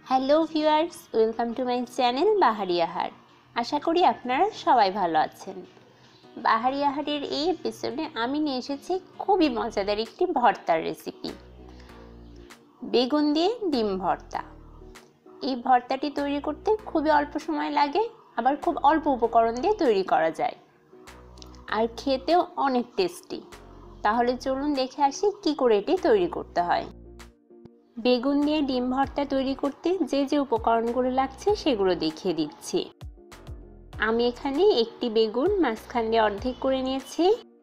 Hello viewers, welcome to my channel Bahari Ahar. আশা করি আপনারা সবাই ভালো আছেন। বাহারি আহারের এই এপিসোডে আমি নিয়ে এসেছি খুবই মজাদার একটি ভর্তার রেসিপি, বেগুন দিয়ে ডিম ভর্তা। এই ভর্তাটি তৈরি করতে খুবই অল্প সময় লাগে, আবার খুব অল্প উপকরণ দিয়ে তৈরি করা যায়, আর খেতেও অনেক টেস্টি। তাহলে চলুন দেখে আসি কি করে এটি তৈরি করতে হয়। বেগুন দিয়ে ডিম ভর্তা তৈরি করতে যে যে উপকরণগুলো লাগছে সেগুলো দেখিয়ে দিচ্ছি। আমি এখানে একটি বেগুন মাঝখান দিয়ে অর্ধেক করে নিয়েছি।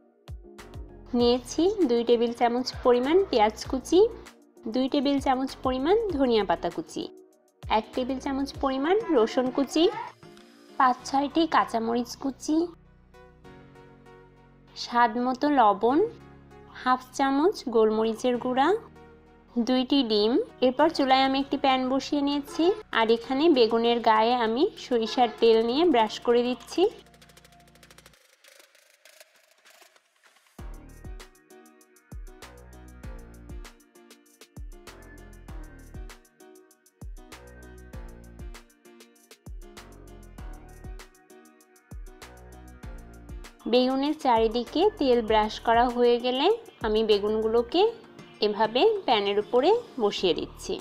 2 টেবিল চামচ পরিমাণ পেঁয়াজ কুচি, 2 টেবিল চামচ পরিমাণ ধনিয়া পাতা কুচি, 1 টেবিল চামচ পরিমাণ রসুন কুচি, 5-6টি কাঁচামরিচ কুচি, স্বাদ মতো লবণ, হাফ চামচ গোলমরিচের গুঁড়া, 2টি ডিম। এরপর চুলায় আমি একটি প্যান বসিয়ে নিয়েছি, আর এখানে বেগুনের গায়ে আমি সরিষার তেল নিয়ে ব্রাশ করে দিচ্ছি। বেগুনের চারিদিকে তেল ব্রাশ করা হয়ে গেলে আমি বেগুনগুলোকে এভাবে প্যানের উপরে বসিয়ে দিচ্ছি।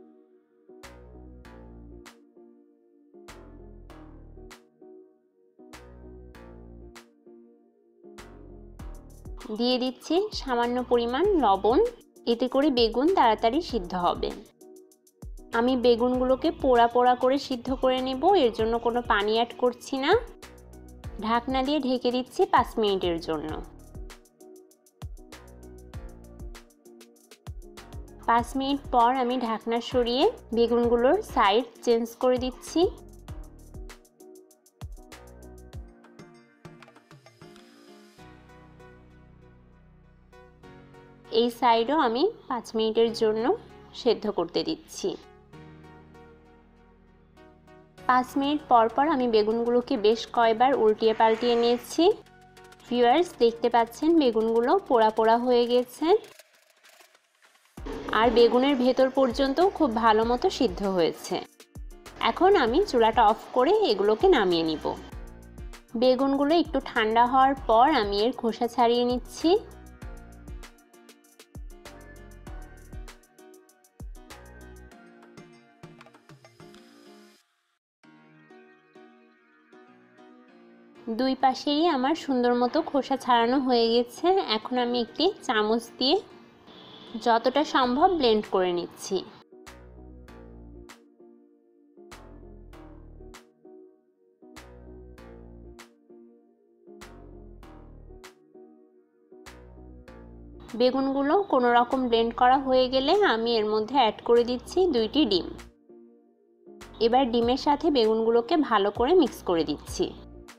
দিয়ে দিচ্ছি সামান্য পরিমাণ লবণ, এতে করে বেগুন তাড়াতাড়ি সিদ্ধ হবে। আমি বেগুনগুলোকে পোড়া পোড়া করে সিদ্ধ করে নেব, এর জন্য কোনো পানি অ্যাড করছি না। ঢাকনা দিয়ে ঢেকে দিচ্ছি 5 মিনিটের জন্য। 5 মিনিট পর আমি ঢাকনা সরিয়ে বেগুনগুলোর সাইড চেঞ্জ করে দিচ্ছি। এই সাইডও আমি 5 মিনিটের জন্য সেদ্ধ করতে দিচ্ছি। 5 মিনিট পর পর আমি বেগুনগুলোকে বেশ কয়েকবার উল্টিয়ে পাল্টিয়ে নিয়েছি। ভিউয়ার্স, দেখতে পাচ্ছেন বেগুনগুলো পোড়া পোড়া হয়ে গেছে, আর বেগুনের ভেতর পর্যন্ত খুব ভালো মতো সিদ্ধ হয়েছে। এখন আমি চুলাটা অফ করে এগুলোকে নামিয়ে নিব। বেগুনগুলো একটু ঠান্ডা হওয়ার পর আমি এর খোসা ছাড়িয়ে নিচ্ছি। দুই পাশেরই আমার সুন্দর মতো খোসা ছাড়ানো হয়ে গেছে। এখন আমি একটি চামচ দিয়ে যতটা সম্ভব ব্লেন্ড করে নিচ্ছি। বেগুনগুলো কোনো রকম ব্লেন্ড করা হয়ে গেলে আমি এর মধ্যে অ্যাড করে দিচ্ছি 2টি ডিম। এবার ডিমের সাথে বেগুনগুলোকে ভালো করে মিক্স করে দিচ্ছি।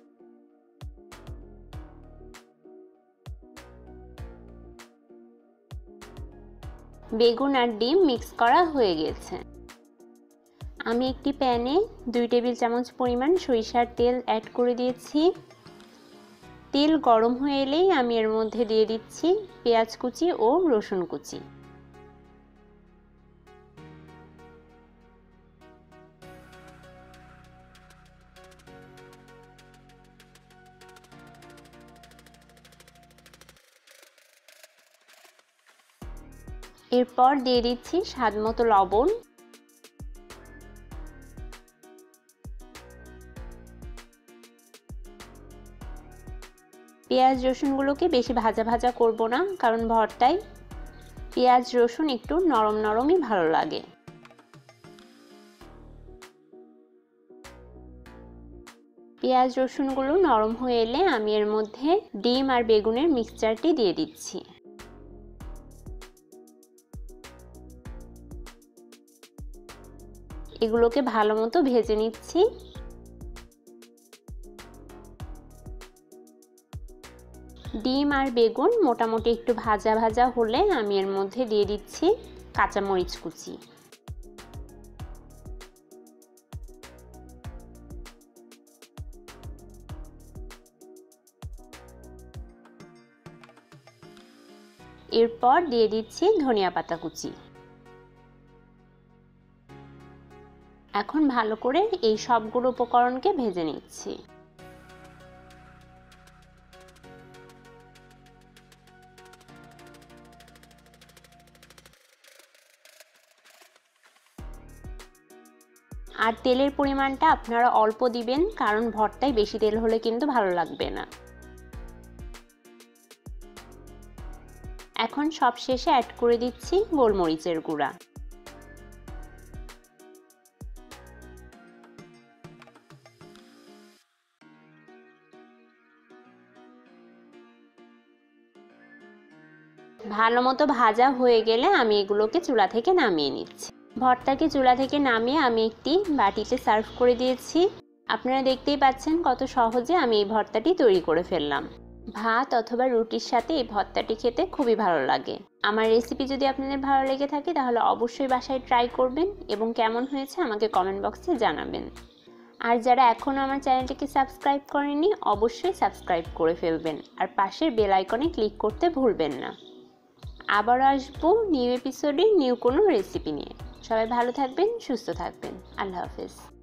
বেগুন আর ডিম মিক্স করা হয়ে গেছে। আমি একটি প্যানে 2 টেবিল চামচ পরিমাণ সরিষার তেল অ্যাড করে দিয়েছি। তেল গরম হয়ে এলেই আমি এর মধ্যে দিয়ে দিচ্ছি পেঁয়াজ কুচি ও রসুন কুচি। এরপর দিয়ে দিচ্ছি স্বাদ মতো লবণ। পেঁয়াজ রসুনগুলোকে বেশি ভাজা ভাজা করব না, কারণ ভর্তায় পেঁয়াজ রসুন একটু নরম নরমই ভালো লাগে। পেঁয়াজ রসুনগুলো নরম হয়ে এলে আমি এর মধ্যে ডিম আর বেগুনের মিক্সচারটি দিয়ে দিচ্ছি। এগুলোকে ভালো মতো ভেজে নিচ্ছি। ডিম আর বেগুন মোটামুটি একটু ভাজা ভাজা হলে আমি এর মধ্যে দিয়ে দিচ্ছি কাঁচামরিচ কুচি। এরপর দিয়ে দিচ্ছি ধনিয়া পাতা কুচি। এখন ভালো করে এই সবগুলো উপকরণকে ভেজে নিচ্ছি। আর তেলের পরিমাণটা আপনারা অল্প দিবেন, কারণ ভর্তায় বেশি তেল হলে কিন্তু ভালো লাগবে না। এখন সব শেষে অ্যাড করে দিচ্ছি গোলমরিচের গুঁড়া। ভালো মতো ভাজা হয়ে গেলে আমি এগুলোকে চুলা থেকে নামিয়ে নিচ্ছি। ভর্তাকে চুলা থেকে নামিয়ে আমি একটি বাটিতে সার্ভ করে দিয়েছি। আপনারা দেখতেই পাচ্ছেন কত সহজে আমি এই ভর্তাটি তৈরি করে ফেললাম। ভাত অথবা রুটির সাথে এই ভর্তাটি খেতে খুবই ভালো লাগে। আমার রেসিপি যদি আপনাদের ভালো লেগে থাকে তাহলে অবশ্যই বাসায় ট্রাই করবেন এবং কেমন হয়েছে আমাকে কমেন্ট বক্সে জানাবেন। আর যারা এখনও আমার চ্যানেলটিকে সাবস্ক্রাইব করেননি অবশ্যই সাবস্ক্রাইব করে ফেলবেন আর পাশের বেল আইকনে ক্লিক করতে ভুলবেন না। আবারও আসবো নিউ এপিসোডে নিউ কোনো রেসিপি নিয়ে। সবাই ভালো থাকবেন, সুস্থ থাকবেন। আল্লাহ হাফেজ।